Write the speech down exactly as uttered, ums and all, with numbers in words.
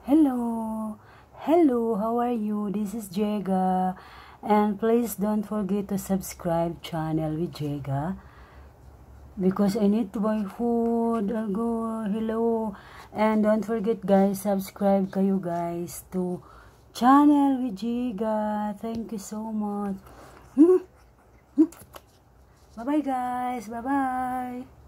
Hello, hello, how are you? This is Jega, and please don't forget to subscribe channel with Jega because I need to buy food. I'll go. Hello, and don't forget guys, subscribe kayo guys to channel with Jega. Thank you so much. Bye bye guys. Bye bye.